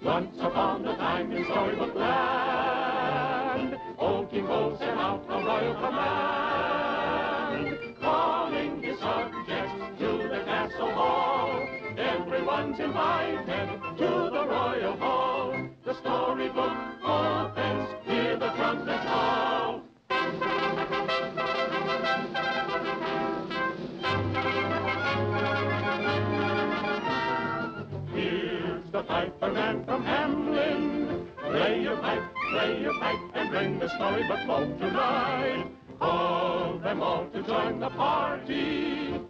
Once upon a time in Storybook Land, old King Cole sent out a royal command, calling his subjects to the castle hall. Everyone's invited to the royal hall. The storybook opens, hear the trumpets call. Here's the piper man from Hamelin. Play your pipe, and bring the storybook folk tonight. Call them all to join the party.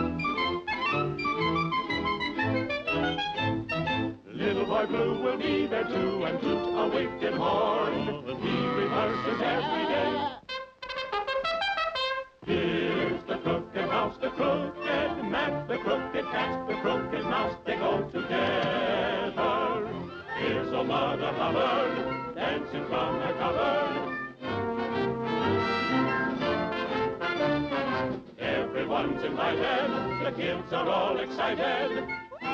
Little Boy Blue will be there too and toot a wicked horn. He rehearses every day. Here's the crooked mouse, the crooked man, the crooked cat, the crooked mouse, they go together. Here's old Mother Hubbard dancing from her cupboard. Everyone's invited, the kids are all excited.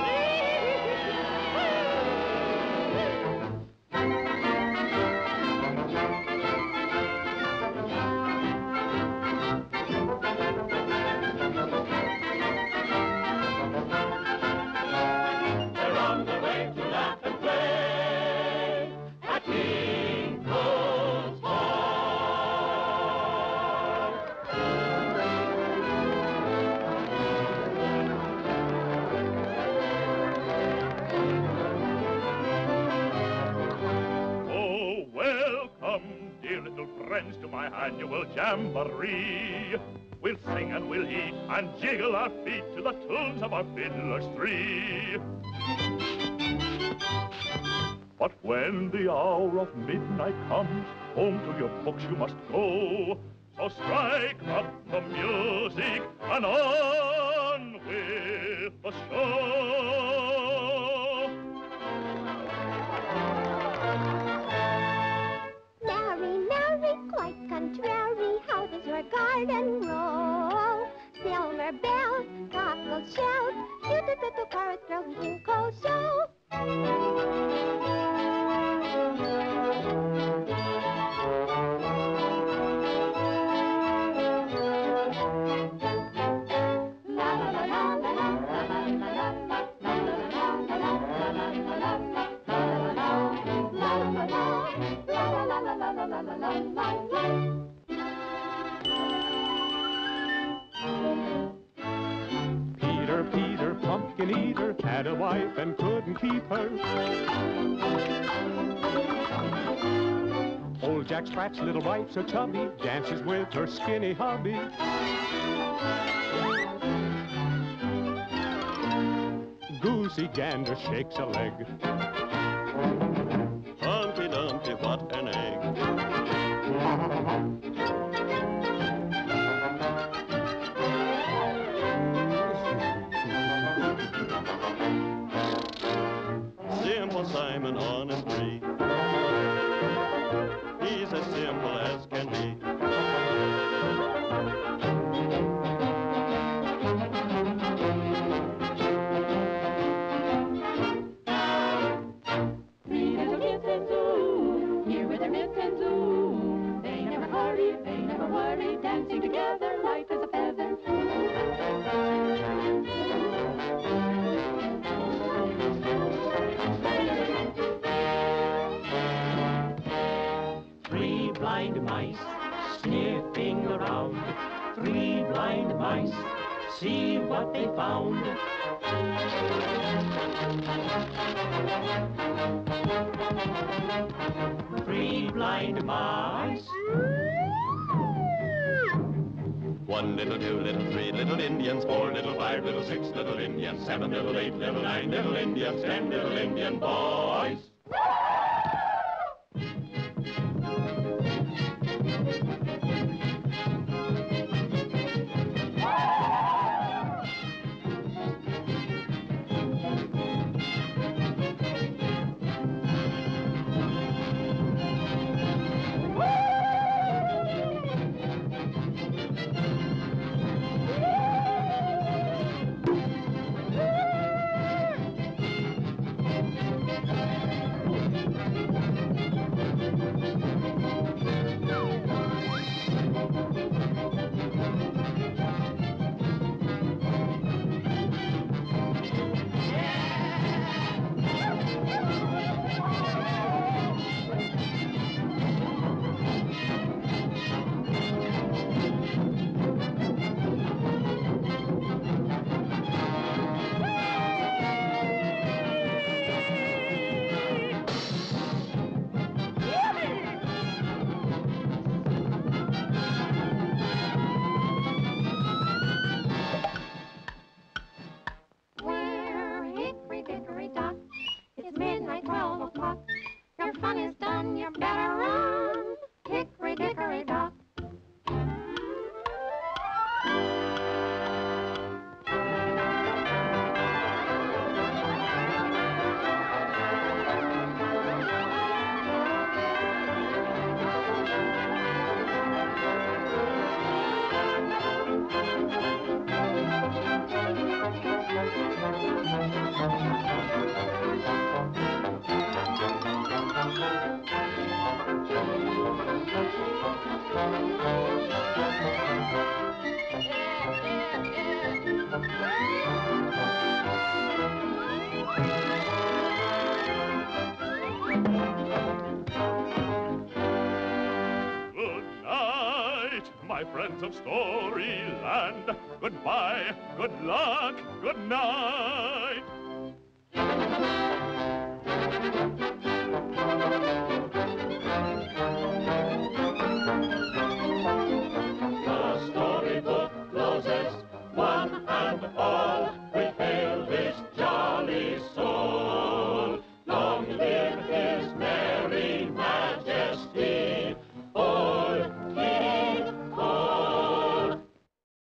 Friends to my annual jamboree. We'll sing and we'll eat and jiggle our feet to the tunes of our fiddlers three. But when the hour of midnight comes, home to your books you must go. So strike up the music and on with the show. Quite contrary, how does your garden grow? Silver bells, cockles shout, you-do-do-do, chorus throw Ginkgo show. Peter, pumpkin eater, had a wife and couldn't keep her. Old Jack Scratch, little wife so chubby, dances with her skinny hubby. Goosey Gander shakes a leg. Humpty Dumpty, what an egg. Simple Simon on a tree. He's as simple as can be. Three little kittens, ooh, here with their mittens, ooh. They never hurry, they never worry, dancing together, light as a feather. Three blind mice sniffing around. Three blind mice, see what they found. Three blind mice. One little, two little, three little Indians, 4 little, 5 little, 6 little Indians, 7 little, 8 little, 9 little Indians, 10 little Indian boys. friends of Storyland. Goodbye, good luck, good night. The storybook closes, one and all.